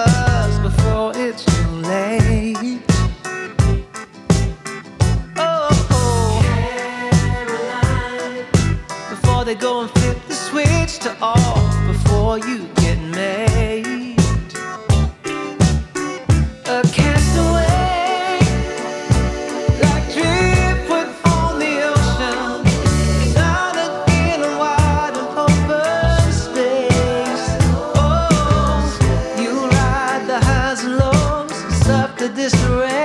us before it's too late. Oh, Caroline, before they go and flip the switch to off, before you get made a castaway, like driftwood on the ocean, down in a wide and open space. Oh, you ride the highs and lows, suffer the disarray.